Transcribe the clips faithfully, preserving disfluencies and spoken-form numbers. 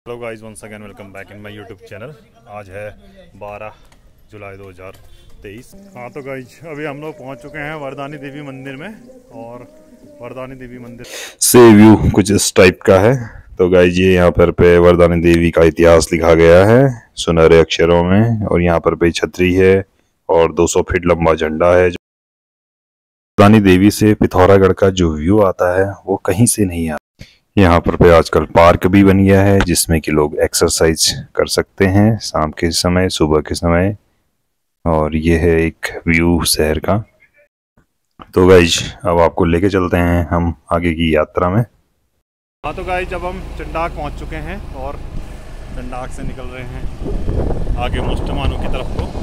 Hello guys, once again welcome back in my YouTube channel. आज है बारह जुलाई दो हज़ार तेईस। हाँ तो गाइस, अभी हम लोग पहुंच चुके हैं वरदानी देवी मंदिर में। और वरदानी देवी मंदिर से व्यू कुछ इस टाइप का है। तो गाइस, ये यहाँ पर पे वरदानी देवी का इतिहास लिखा गया है सुनहरे अक्षरों में। और यहाँ पर पे छतरी है और दो सौ फीट लंबा झंडा है। वरदानी देवी से पिथौरागढ़ का जो व्यू आता है वो कहीं से नहीं आता। यहाँ पर पे आजकल पार्क भी बन गया है जिसमें कि लोग एक्सरसाइज कर सकते हैं शाम के समय, सुबह के समय। और ये है एक व्यू शहर का। तो गाइज, अब आपको लेके चलते हैं हम आगे की यात्रा में। हाँ तो गाइस, जब हम चंडाक पहुंच चुके हैं और चंडाक से निकल रहे हैं आगे मुस्टमानू की तरफ को।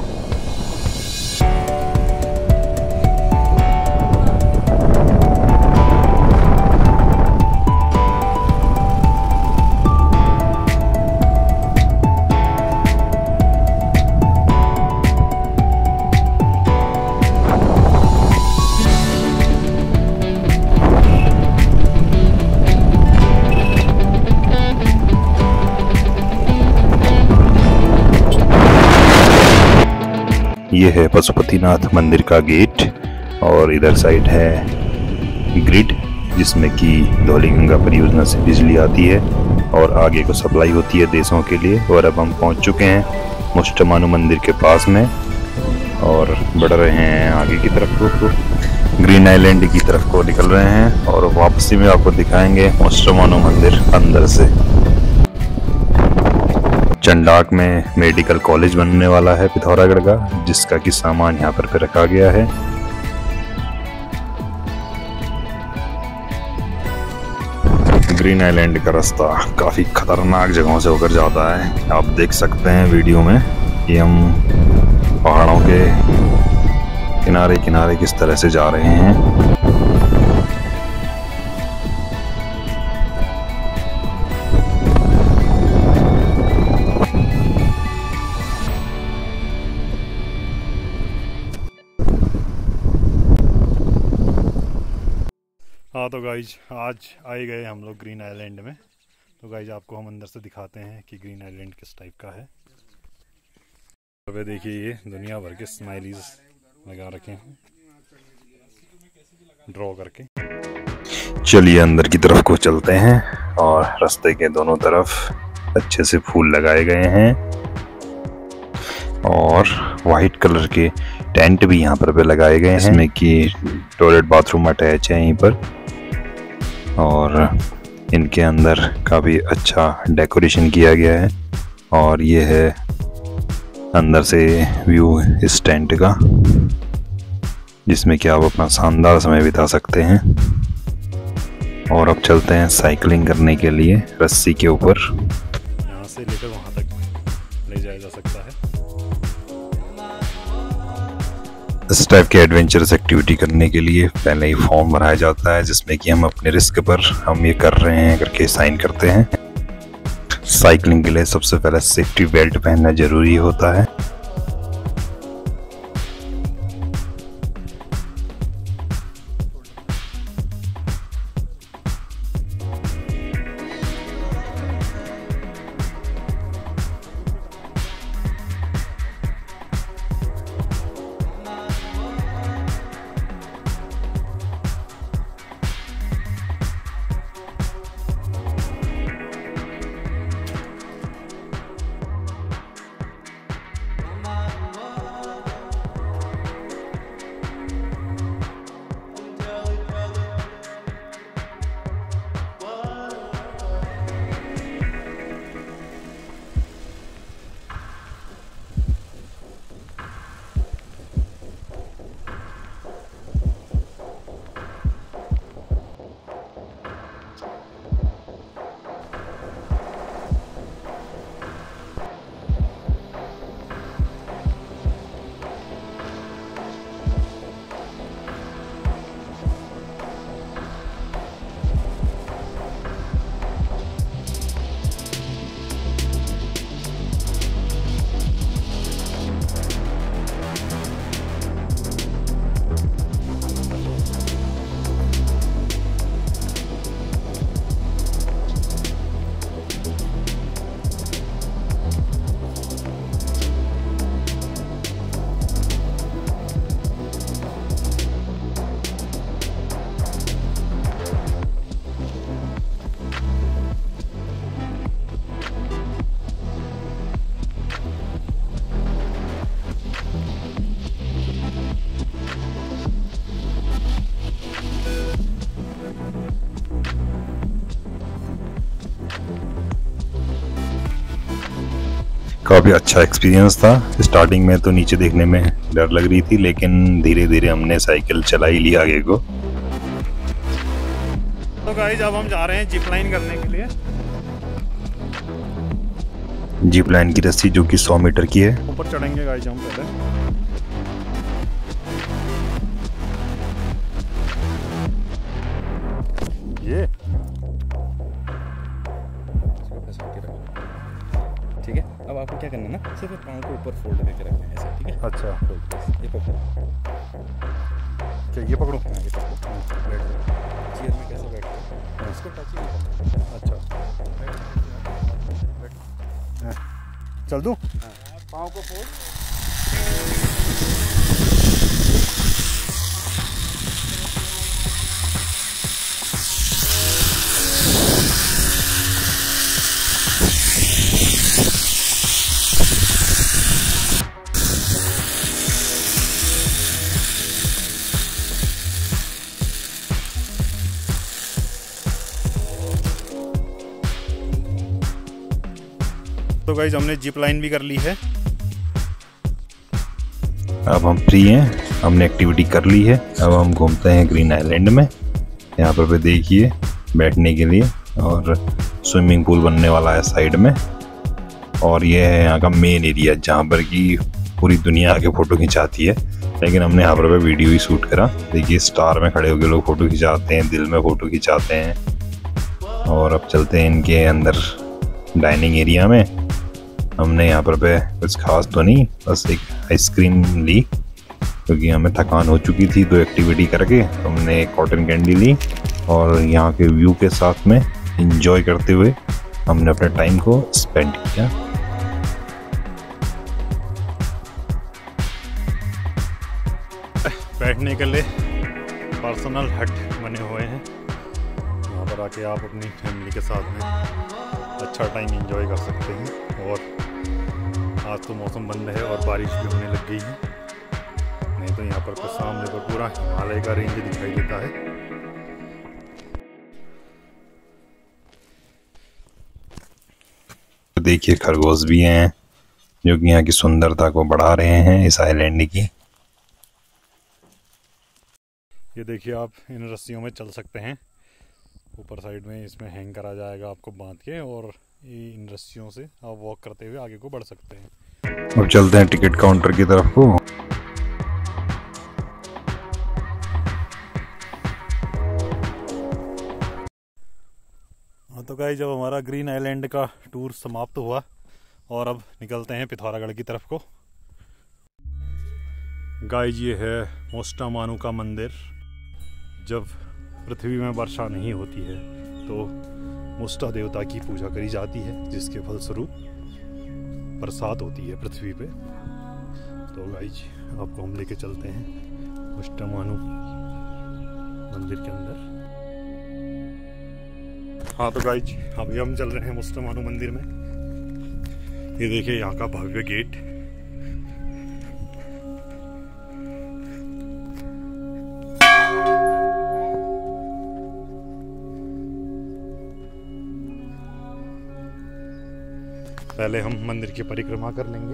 ये है पशुपतिनाथ मंदिर का गेट और इधर साइड है ग्रिड जिसमें कि धौलीगंगा परियोजना से बिजली आती है और आगे को सप्लाई होती है देशों के लिए। और अब हम पहुंच चुके हैं मुस्टमानू मंदिर के पास में और बढ़ रहे हैं आगे की तरफ को, ग्रीन आइलैंड की तरफ को निकल रहे हैं। और वापसी में आपको दिखाएंगे मुस्टमानू मंदिर अंदर से। चंडाक में मेडिकल कॉलेज बनने वाला है पिथौरागढ़ का, जिसका कि सामान यहाँ पर, पर रखा गया है। ग्रीन आइलैंड का रास्ता काफी खतरनाक जगहों से होकर जाता है। आप देख सकते हैं वीडियो में कि हम पहाड़ों के किनारे किनारे किस तरह से जा रहे हैं। हाँ तो गाइज, आज आए गए हम लोग ग्रीन आइलैंड में। तो गाइज, आपको हम अंदर से दिखाते हैं कि ग्रीन आइलैंड किस टाइप का है। तो देखिए, ये दुनिया भर के स्माइलीज लगा रखे हैं ड्रॉ करके। चलिए अंदर की तरफ को चलते हैं। और रास्ते के दोनों तरफ अच्छे से फूल लगाए गए हैं और वाइट कलर के टेंट भी यहाँ पर पे लगाए गए हैं, इसमें कि टॉयलेट बाथरूम अटैच है यहीं पर। और इनके अंदर काफ़ी अच्छा डेकोरेशन किया गया है। और ये है अंदर से व्यू इस टेंट का, जिसमें कि आप अपना शानदार समय बिता सकते हैं। और अब चलते हैं साइकिलिंग करने के लिए रस्सी के ऊपर। यहाँ से लेकर वहाँ तक ले जाया जा सकता है। इस टाइप के एडवेंचरस एक्टिविटी करने के लिए पहले ही फॉर्म भराया जाता है, जिसमें कि हम अपने रिस्क पर हम ये कर रहे हैं करके साइन करते हैं। साइकिलिंग के लिए सबसे पहले सेफ्टी बेल्ट पहनना जरूरी होता है। काफ़ी अच्छा एक्सपीरियंस था। स्टार्टिंग में तो नीचे देखने में डर लग रही थी, लेकिन धीरे धीरे हमने साइकिल चला ही लिया आगे को। तो गाइस अब हम जा रहे हैं जिप लाइन करने के लिए। जिप लाइन की रस्सी जो कि सौ मीटर की है। ऊपर चढ़ेंगे गाइस हम पहले। ये ठीक है, अब आपको क्या करना है ना, सिर्फ पाँव को ऊपर फोल्ड करके रखना है ऐसे, ठीक है। अच्छा, ये पकड़ो, क्या ये पकड़ो? हाँ ये पकड़ो, बैठ जाओ। चेयर में कैसे बैठते हो, इसको टच ही नहीं करना। अच्छा, चल दूँ? हाँ, पाँव को फोल्ड। तो गाइस हमने जिप लाइन भी कर ली है। अब हम फ्री हैं, हमने एक्टिविटी कर ली है। अब हम घूमते हैं ग्रीन आइलैंड में। यहाँ पर भी देखिए बैठने के लिए, और स्विमिंग पूल बनने वाला है साइड में। और ये है यहाँ का मेन एरिया जहाँ पर कि पूरी दुनिया आके फ़ोटो खिंचाती है, लेकिन हमने यहाँ पर वीडियो ही शूट करा। देखिए स्टार में खड़े होकर लोग फ़ोटो खिंचाते हैं, दिल में फ़ोटो खिंचाते हैं। और अब चलते हैं इनके अंदर डाइनिंग एरिया में। हमने यहाँ पर पे कुछ खास तो नहीं, बस एक आइसक्रीम ली क्योंकि हमें थकान हो चुकी थी दो एक्टिविटी करके। हमने एक कॉटन कैंडी ली और यहाँ के व्यू के साथ में एंजॉय करते हुए हमने अपने टाइम को स्पेंड किया। बैठने के लिए पर्सनल हट बने हुए हैं। यहाँ पर आके आप अपनी फैमिली के साथ में अच्छा टाइम एंजॉय कर सकते हैं। और आज तो मौसम बंद है और बारिश भी होने लग गई है, नहीं तो यहाँ पर तो सामने पर पूरा हिमालय का रेंज दिखाई देता है। देखिए खरगोश भी हैं जो कि यहाँ की सुंदरता को बढ़ा रहे हैं इस आइलैंड की। ये देखिए आप इन रस्सियों में चल सकते हैं। ऊपर साइड में इसमें हैंग करा जाएगा आपको बांध के, और ये इन रस्सियों से आप वॉक करते हुए आगे को बढ़ सकते हैं। अब चलते हैं टिकट काउंटर की तरफ को। हाँ तो गाइस जब हमारा ग्रीन आइलैंड का टूर समाप्त हुआ और अब निकलते हैं पिथौरागढ़ की तरफ को। गाइस ये है मोस्टा मानू का मंदिर। जब पृथ्वी में वर्षा नहीं होती है तो मोस्टा देवता की पूजा करी जाती है, जिसके फलस्वरूप बरसात होती है पृथ्वी पे। तो गाइस आपको हम लेके चलते हैं मोस्टा मानू मंदिर के अंदर। हाँ तो गाइस अभी हम चल रहे हैं मोस्टा मानू मंदिर में। ये देखिए यहाँ का भव्य गेट। पहले हम मंदिर की परिक्रमा कर लेंगे।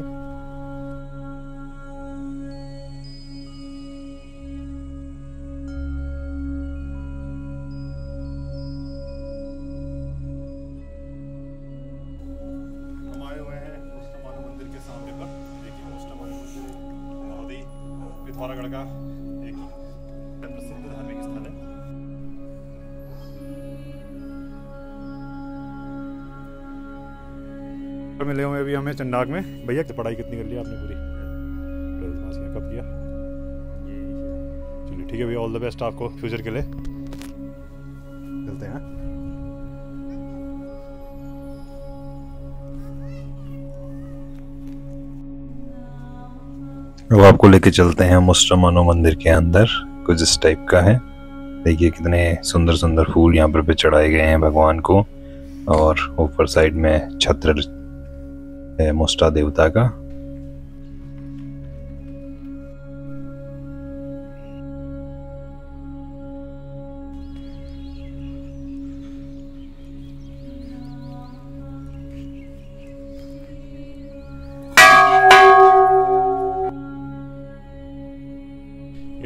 हम आए हुए हैं मोस्टा मानू मंदिर के सामने पर। देखिए मोस्टा मानू मंदिर बहुत ही पिथौरागढ़ का एक प्रसिद्ध धार्मिक स्थल है। मिले हुए अभी हमें चंडाक में। भैया पढ़ाई कितनी कर ली आपने पूरी? ट्वेल्थ पास किया। कब किया? चलिए ठीक है भैया, ऑल द बेस्ट आपको फ्यूचर के लिए। चलते हैं। अब आपको लेके चलते हैं मोस्टा मानू मंदिर के अंदर। कुछ इस टाइप का है। देखिए कितने सुंदर सुंदर फूल यहाँ पर पे चढ़ाए गए हैं भगवान को, और ऊपर साइड में छत्र है मोस्टा देवता का।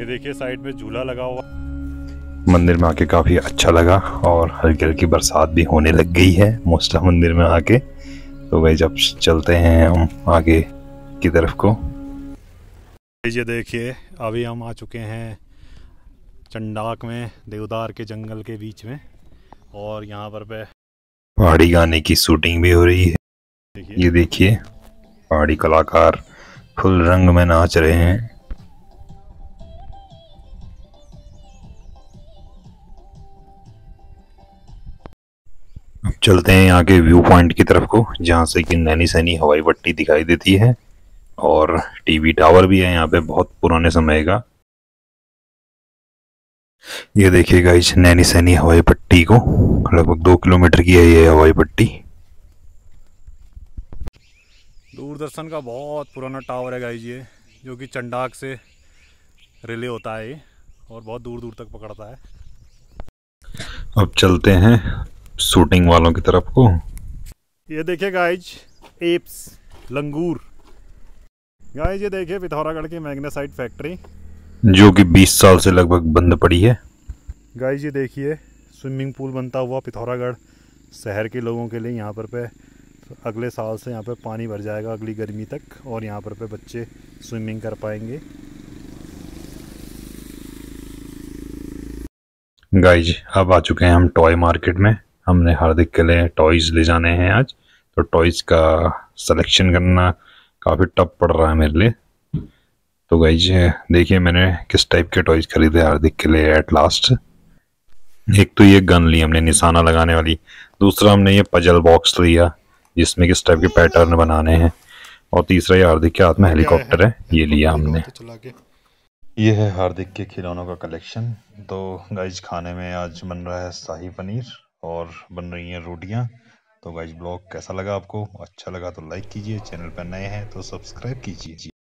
देखिए साइड में झूला लगा हुआ। मंदिर में आके काफ़ी अच्छा लगा और हल्की हल्की बरसात भी होने लग गई है मोस्टा मंदिर में आके। तो भाई जब चलते हैं हम आगे की तरफ को। ये देखिए अभी हम आ चुके हैं चंडाक में, देवदार के जंगल के बीच में, और यहाँ पर पे पहाड़ी गाने की शूटिंग भी हो रही है। देखिए ये देखिए पहाड़ी कलाकार फुल रंग में नाच रहे हैं। अब चलते हैं यहाँ के व्यू पॉइंट की तरफ को, जहाँ से कि नैनी सैनी हवाई पट्टी दिखाई देती है और टीवी टावर भी है यहाँ पे बहुत पुराने समय का। ये देखिएगा इस नैनी सैनी हवाई पट्टी को, लगभग दो किलोमीटर की है ये हवाई पट्टी। दूरदर्शन का बहुत पुराना टावर है गाइस ये, जो कि चंडाक से रिले होता है ये, और बहुत दूर दूर तक पकड़ता है। अब चलते हैं शूटिंग वालों की तरफ को। ये देखिए गाइज एप्स लंगूर। गाइज ये देखिए पिथौरागढ़ की मैग्नेसाइट फैक्ट्री, जो कि बीस साल से लगभग बंद पड़ी है। गाइज ये देखिए स्विमिंग पूल बनता हुआ पिथौरागढ़ शहर के लोगों के लिए। यहाँ पर पे अगले साल से यहाँ पे पानी भर जाएगा अगली गर्मी तक, और यहाँ पर पे बच्चे स्विमिंग कर पाएंगे। गाइज अब आ चुके हैं हम टॉय मार्केट में। हमने हार्दिक के लिए टॉयज ले जाने हैं आज, तो टॉयज का सिलेक्शन करना काफ़ी टफ पड़ रहा है मेरे लिए। तो गाइज देखिए मैंने किस टाइप के टॉयज खरीदे हार्दिक के लिए एट लास्ट। एक तो ये गन ली हमने निशाना लगाने वाली, दूसरा हमने ये पजल बॉक्स लिया जिसमें किस टाइप के पैटर्न बनाने हैं, और तीसरा ये हार्दिक के हाथ में हेलीकॉप्टर है, ये लिया हमने। ये है हार्दिक के खिलौनों का कलेक्शन। तो गाइज खाने में आज बन रहा है शाही पनीर और बन रही हैं रोटियां। तो गाइज ब्लॉग कैसा लगा आपको? अच्छा लगा तो लाइक कीजिए, चैनल पर नए हैं तो सब्सक्राइब कीजिए।